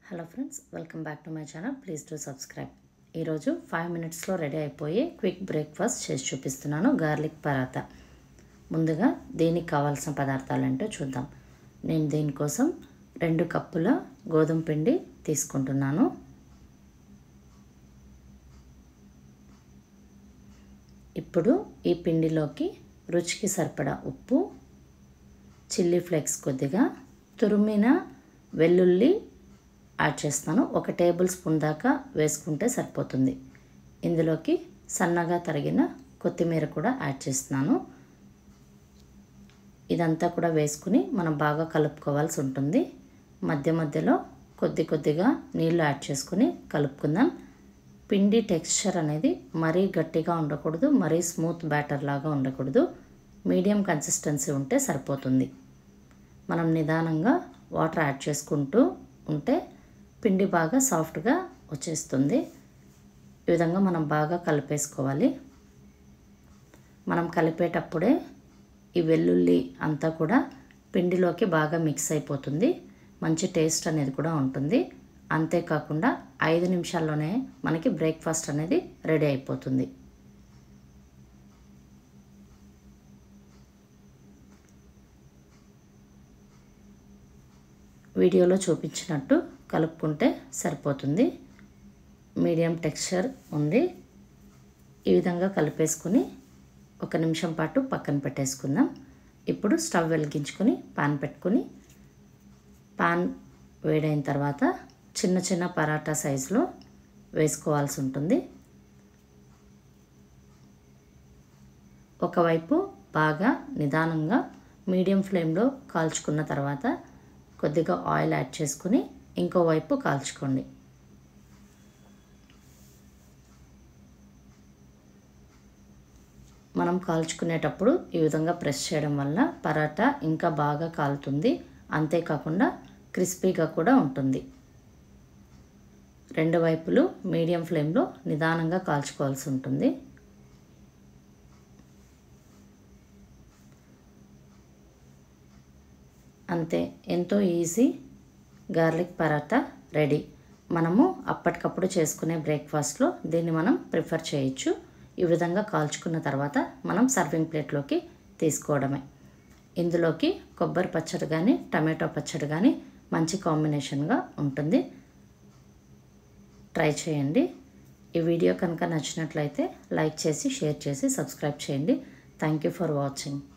Hello friends, welcome back to my channel. Please to subscribe. ఈరోజు 5 మినిట్స్లో ready అయిపోయి quick breakfast చేసి చూపిస్తున్నాను, గార్లిక్ పరాతా. ముందుగా దీనికి కావాల్సిన పదార్థాలు ఏంటో చూద్దాం. నేను దీనికోసం 2 కప్పుల గోధుమ పిండి తీసుకుంటున్నాను. ఇప్పుడు ఈ పిండిలోకి రుచికి సరిపడా ఉప్పు, చిల్లీ ఫ్లేక్స్ కొద్దిగా, తురిమిన వెల్లుల్లి యాడ్ చేస్తాను. 1 టేబుల్ స్పూన్ దాకా వేసుకుంటే సరిపోతుంది. ఇందులోకి సన్నగా తరిగిన కొత్తిమీర కూడా యాడ్ చేస్తున్నాను. ఇదంతా కూడా వేసుకుని మనం బాగా కలుపుకోవాల్సి ఉంటుంది. మధ్య మధ్యలో కొద్దిగా నీళ్ళు యాడ్ చేసుకుని కలుపుకుందాం. పిండి టెక్స్చర్ అనేది మరీ గట్టిగా ఉండకూడదు, మరీ స్మూత్ బ్యాటర్ లాగా ఉండకూడదు. మీడియం కన్సిస్టెన్సీ ఉంటే సరిపోతుంది. మనం నిదానంగా వాటర్ యాడ్ చేసుకుంటూ ఉంటే పిండి బాగా సాఫ్ట్గా వచ్చేస్తుంది. ఈ విధంగా మనం బాగా కలిపేసుకోవాలి. మనం కలిపేటప్పుడే ఈ వెల్లుల్లి అంతా కూడా పిండిలోకి బాగా మిక్స్ అయిపోతుంది. మంచి టేస్ట్ అనేది కూడా ఉంటుంది. అంతేకాకుండా 5 నిమిషాల్లోనే మనకి బ్రేక్ఫాస్ట్ అనేది రెడీ అయిపోతుంది. వీడియోలో చూపించినట్టు కలుపుకుంటే సరిపోతుంది. మీడియం టెక్స్చర్ ఉంది. ఈ విధంగా కలిపేసుకుని 1 నిమిషం పాటు పక్కన పెట్టేసుకుందాం. ఇప్పుడు స్టవ్ వెలిగించుకొని పాన్ పెట్టుకుని, పాన్ వేడైన తర్వాత చిన్న చిన్న పరాటా సైజులో వేసుకోవాల్సి ఉంటుంది. ఒకవైపు బాగా నిదానంగా మీడియం ఫ్లేమ్లో కాల్చుకున్న తర్వాత కొద్దిగా ఆయిల్ యాడ్ చేసుకుని ఇంకోవైపు కాల్చుకోండి. మనం కాల్చుకునేటప్పుడు ఈ విధంగా ప్రెస్ చేయడం వల్ల పరాటా ఇంకా బాగా కాలుతుంది. అంతేకాకుండా క్రిస్పీగా కూడా ఉంటుంది. 2 వైపులు మీడియం ఫ్లేమ్లో నిదానంగా కాల్చుకోవాల్సి ఉంటుంది. అంతే, ఎంతో ఈజీ గార్లిక్ పరాటా రెడీ. మనము అప్పటికప్పుడు చేసుకునే బ్రేక్ఫాస్ట్లో దీన్ని మనం ప్రిఫర్ చేయొచ్చు. ఈ విధంగా కాల్చుకున్న తర్వాత మనం సర్వింగ్ ప్లేట్లోకి తీసుకోవడమే. ఇందులోకి కొబ్బరి పచ్చడి కానీ టమాటో పచ్చడి కానీ మంచి కాంబినేషన్గా ఉంటుంది. ట్రై చేయండి. ఈ వీడియో కనుక నచ్చినట్లయితే లైక్ చేసి, షేర్ చేసి, సబ్స్క్రైబ్ చేయండి. Thank you for watching.